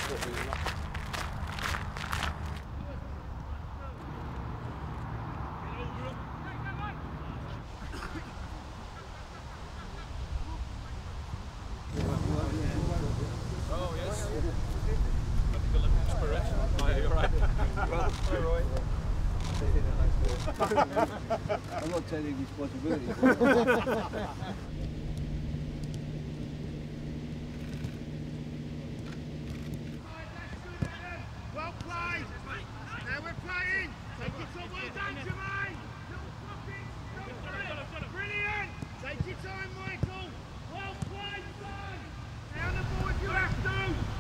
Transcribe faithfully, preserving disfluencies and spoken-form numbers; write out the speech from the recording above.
what we like. Oh yes. I think you'll look inspiration. Oh, you're right. Well, all right. I'm not taking responsibility. Well played! Now we're playing! Take it on, well done, Jermaine! Brilliant! Take your time, Michael! Well played, son! Down the board, you have to!